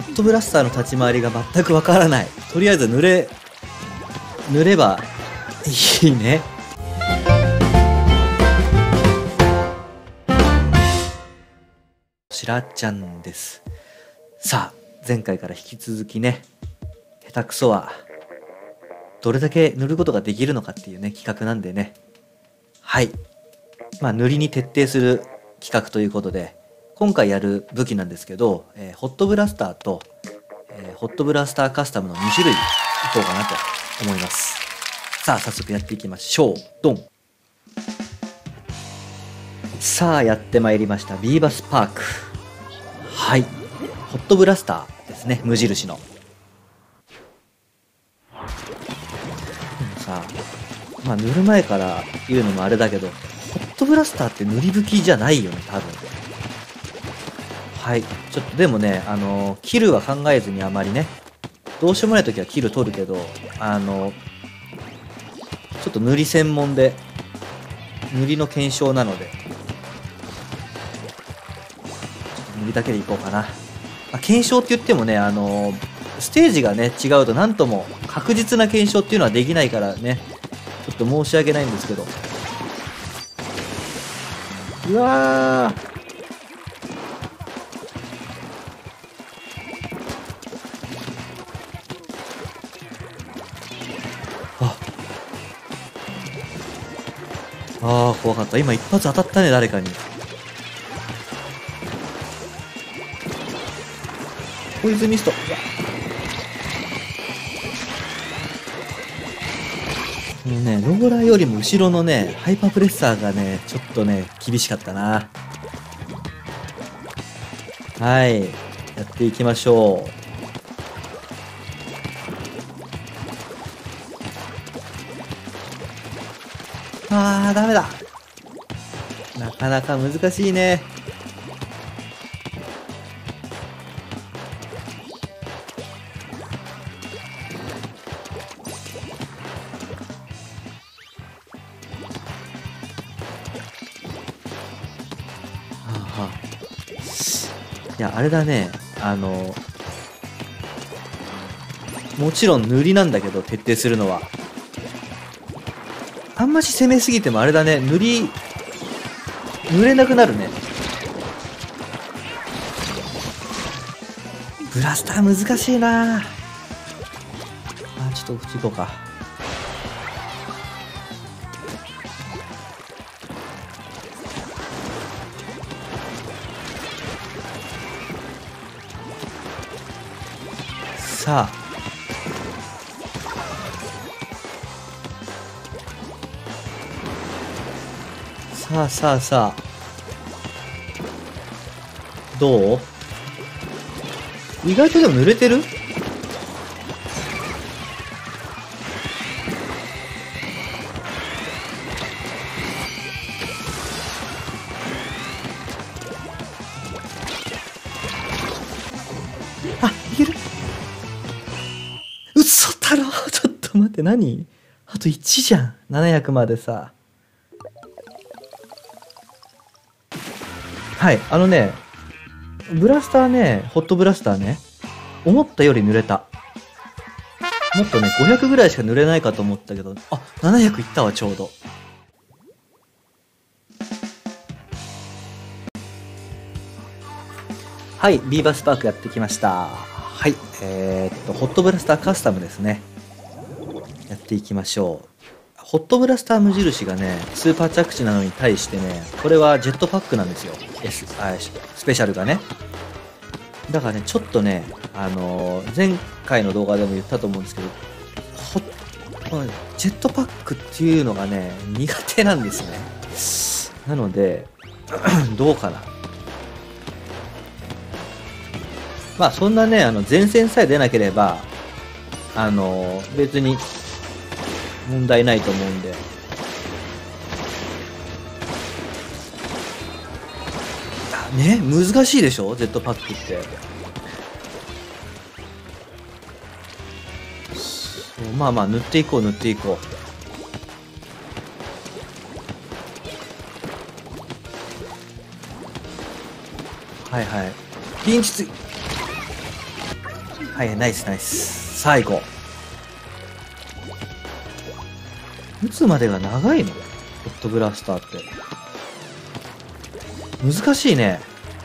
ットブラスターの立ち回りが全くわからない。とりあえず塗ればいいね。しらちゃんです。さあ、前回から引き続きね、下手くそはどれだけ塗ることができるのかっていうね、企画なんでね。はい。まあ、塗りに徹底する企画ということで、今回やる武器なんですけど、ホットブラスターと、ホットブラスターカスタムの2種類いこうかなと思います。さあ、早速やっていきましょう。ドン。さあ、やってまいりました。ビーバスパーク。はい。ホットブラスターですね。無印の。でもさ、まあ塗る前から言うのもあれだけど、ホットブラスターって塗り吹きじゃないよね、多分。はい。ちょっとでもね、キルは考えずにあまりね、どうしようもない時はキル取るけど、ちょっと塗り専門で、塗りの検証なので、塗りだけでいこうかな。まあ、検証って言ってもね、ステージがね、違うとなんとも確実な検証っていうのはできないからね、ちょっと申し訳ないんですけど。うわー。ああ、怖かった。今一発当たったね、誰かに。ポイズミスト。このね、ローラーよりも後ろのね、ハイパープレッサーがね、ちょっとね、厳しかったな。はい。やっていきましょう。あー、ダメだ。なかなか難しいね。いや、あれだね。もちろん塗りなんだけど、徹底するのは。あんまし攻めすぎてもあれだね。塗れなくなるね。ブラスター難しいな。ちょっとこっち行こうか。さあ。さあ。どう？意外とでも濡れてる？あ、いける？嘘だろ？ちょっと待って、何？あと1じゃん。700までさ。はい、ブラスターね、ホットブラスターね、思ったより濡れた。もっとね、500ぐらいしか濡れないかと思ったけど、あ、700いったわ、ちょうど。はい、ビーバスパークやってきました。はい、ホットブラスターカスタムですね。やっていきましょう。ホットブラスター無印がね、スーパー着地なのに対してね、これはジェットパックなんですよ。スペシャルがね。だからね、ちょっとね、前回の動画でも言ったと思うんですけど、ジェットパックっていうのがね、苦手なんですね。なので、どうかな。まあ、そんなね、前線さえ出なければ、別に、問題ないと思うんで。ね、難しいでしょ、ジェットパックって。まあまあ塗っていこう。はい。ピンチつい。 はい、ナイスナイス。さあ行こう。撃つまでが長いのホットブラスターって。難しいね。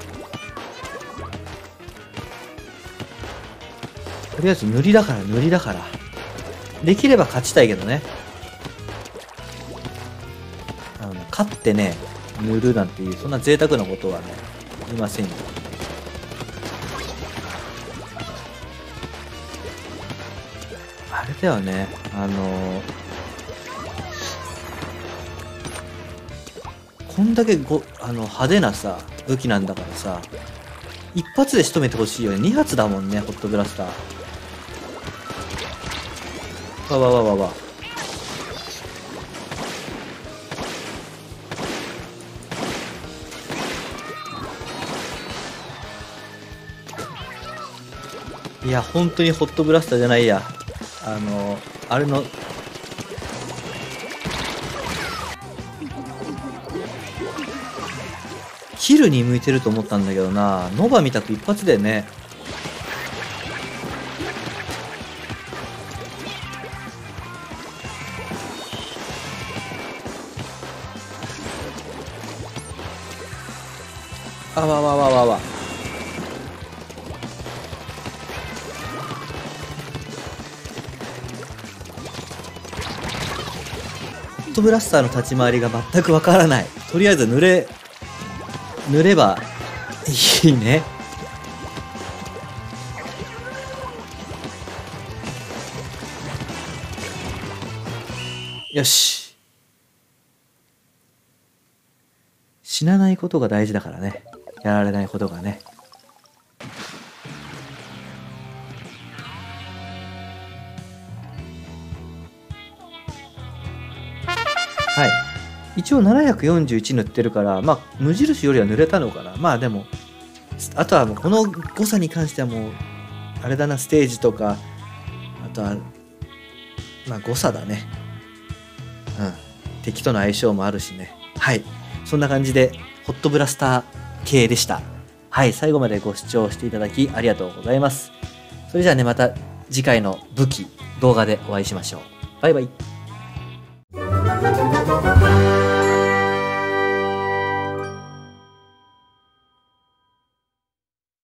とりあえず塗りだから塗りだから。できれば勝ちたいけどね。勝ってね、塗るなんていう、そんな贅沢なことはね、言いませんよ。あれだよね、こんだけ派手なさ、武器なんだからさ、一発で仕留めてほしいよね。2発だもんね、ホットブラスター。わわわわわ。いや、本当にホットブラスターじゃないや。あれの、キルに向いてると思ったんだけどな。ノバみたく一発でね。あわわわわわ。ホットブラスターの立ち回りが全くわからない。とりあえず塗ればいいね。よし。死なないことが大事だからね。やられないことがね。はい。一応741塗ってるから、まあ、無印よりは塗れたのかな。まあでも、あとはもうこの誤差に関してはもう、あれだな、ステージとか、あとは、まあ誤差だね。うん。敵との相性もあるしね。はい。そんな感じで、ホットブラスター系でした。はい。最後までご視聴していただきありがとうございます。それじゃあね、また次回の武器、動画でお会いしましょう。バイバイ。